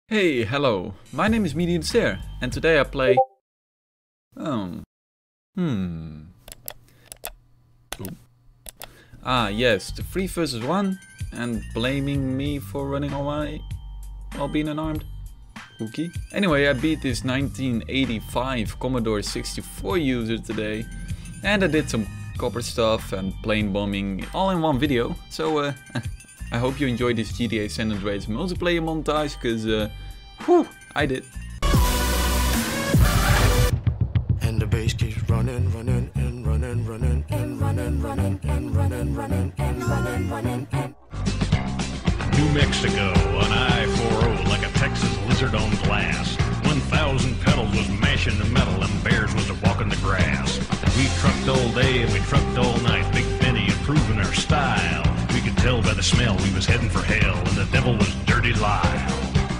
Hey, hello, my name is MediumStare and today I play... yes, the 3 versus 1 and blaming me for running away while being unarmed. Okay. Anyway, I beat this 1985 Commodore 64 user today and I did some copper stuff and plane bombing all in one video. So I hope you enjoyed this GTA San Andreas multiplayer montage, because I did. And the bass keeps running, running, and running, running, and running, running, and running, running, and running, running, and New Mexico on I-40 like a Texas lizard on glass. 1,000 pedals was mashing the metal and bears was walking the grass. We trucked all day and we trucked all night, Big Benny improving our style. We could tell by the smell we was heading for hell, and the devil was Dirty Lyle.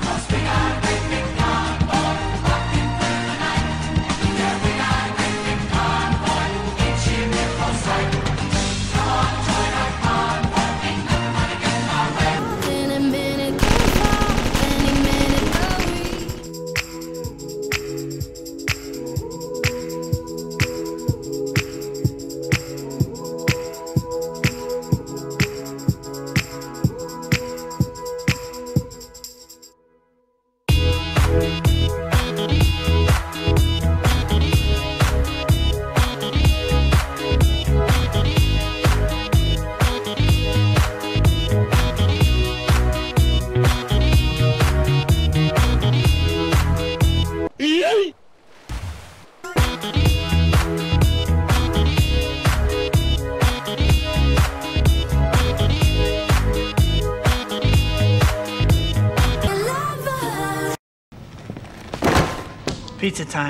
Pizza time.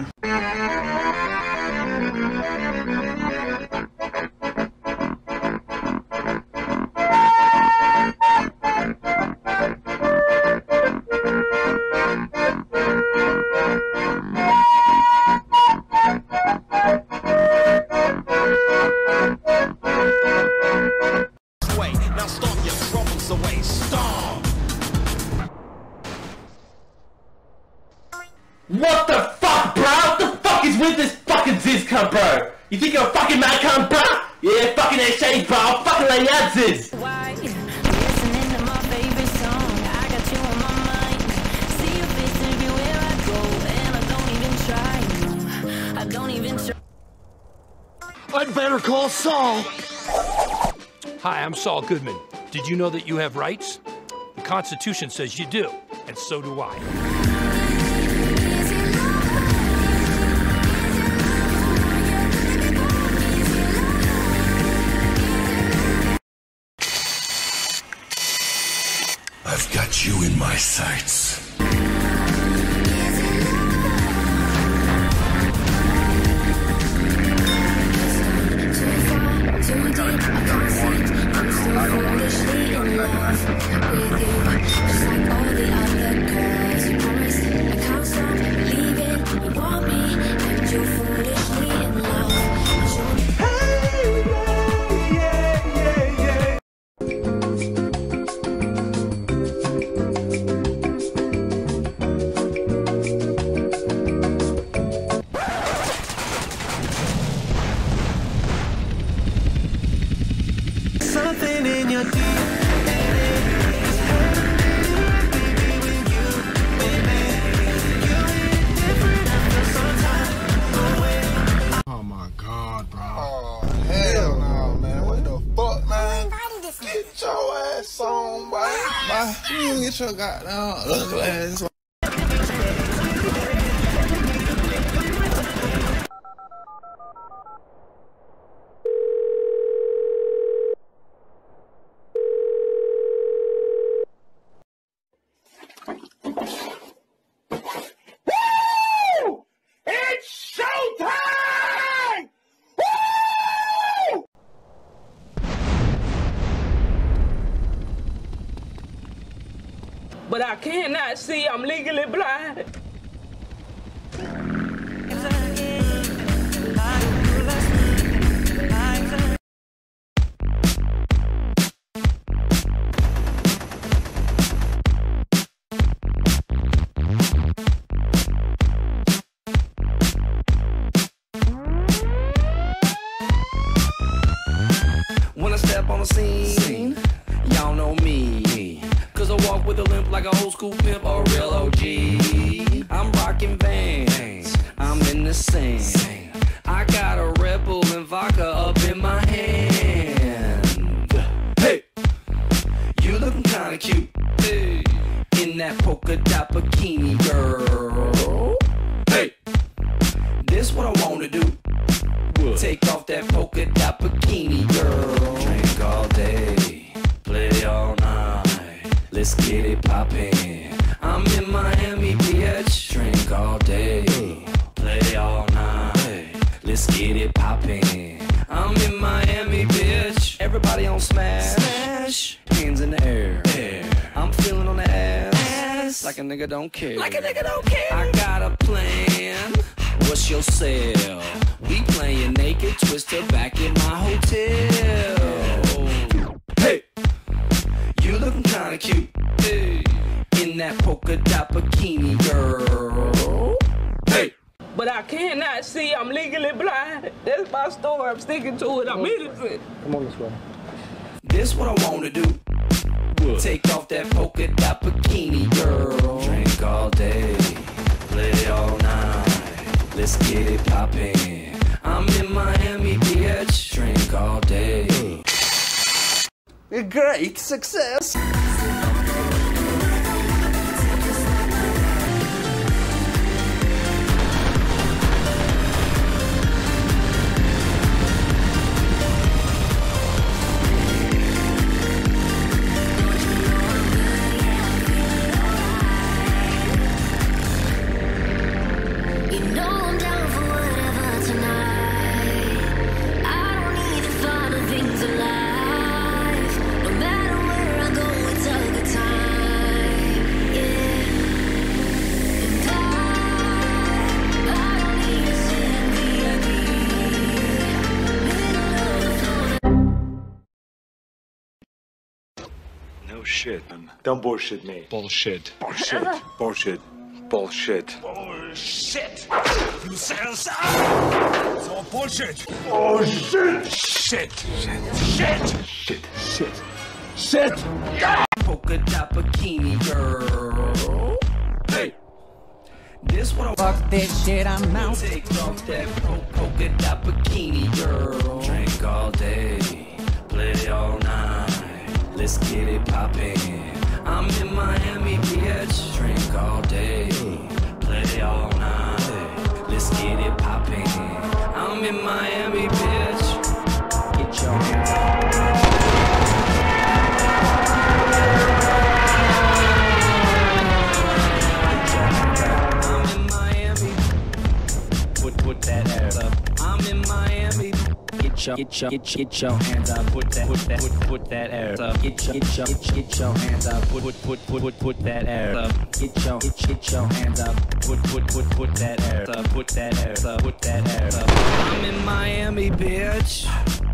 now stomp your troubles away. Stomp! What the fuck, bro? What the fuck is with this fucking Zizka, bro? You think you're a fucking mad cunt, bro? Yeah, fucking exchange, bro. I'll fucking lay out Ziz. Why? Listening to my favorite song. I got you on my mind. See your face everywhere I go, and I don't even try. No, I don't even try. I'd better call Saul. Hi, I'm Saul Goodman. Did you know that you have rights? The Constitution says you do, and so do I. I've got you in my sights. Something in your Oh my god, bro. Oh, hell no, man. What the fuck, man? Get your ass on, boy. You get your goddamn ugly ass on. It's showtime! Woo! But I cannot see, I'm legally blind. old school pimp or real OG. I'm rocking Vans, I'm in the scene. I got a Red Bull and vodka up in my hand. Hey, you looking kinda cute, hey, in that polka dot bikini, girl. Hey, this what I wanna do. Take off that polka dot bikini, girl. Drink all day, play all night. Let's get it poppin'. I'm in Miami, bitch. Drink all day, play all night. Let's get it poppin'. I'm in Miami, bitch. Everybody on smash, smash. Hands in the air, air. I'm feeling on the ass, like a nigga don't care. Like a nigga don't care. I got a plan. What's your sale? We playing naked twister back in my hotel. Hey, you looking kinda cute, hey, in that polka dot bikini, girl. Hey, But I cannot see. I'm legally blind. That's my story. I'm sticking to it. I'm innocent. Come on this way. this what I wanna do. Take off that polka dot bikini, girl. Drink all day, play all night. Let's get it poppin'. I'm in Miami, bitch. Drink all day. A great success. You know I'm down for whatever tonight. I don't need the final things in life. No matter where I go, it's a good time. Yeah. And I don't need to sit in VIP. Middle of the floor. No shit, man. Don't bullshit me. Bullshit. Bullshit. Bullshit. Bullshit. Bullshit. You said so. It's all bullshit. Oh shit. Shit. Shit. Shit. Shit. Shit. Shit. Polka dot bikini, girl. Hey, this what I Fuck this shit, I'm out. take off that polka dot bikini, girl. Drink all day, play all night. Let's get it poppin'. I'm in Miami, bitch. Drink all day, play all night. Let's get it poppin'. I'm in Miami, bitch. Get your hands up. I'm in Miami. Put that ass up. I'm in Miami. Get your hands up. Put that ass up. Get your hands up. Put that ass up. Get your hands up. Put that ass up. Put that ass up. Put that ass up. I'm in Miami, bitch.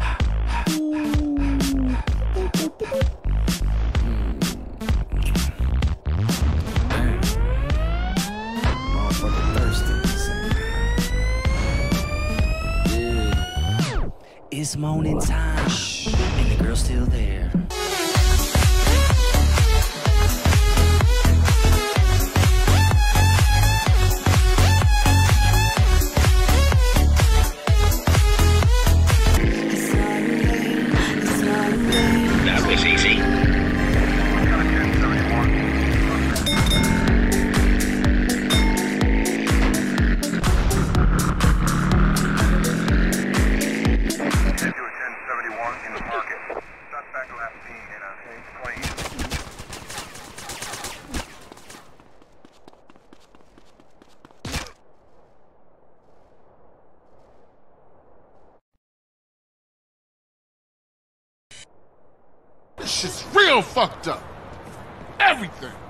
Motherfucker thirsty. Yeah. It's morning time, and the girl's still there. That was easy. This shit's real fucked up. Everything.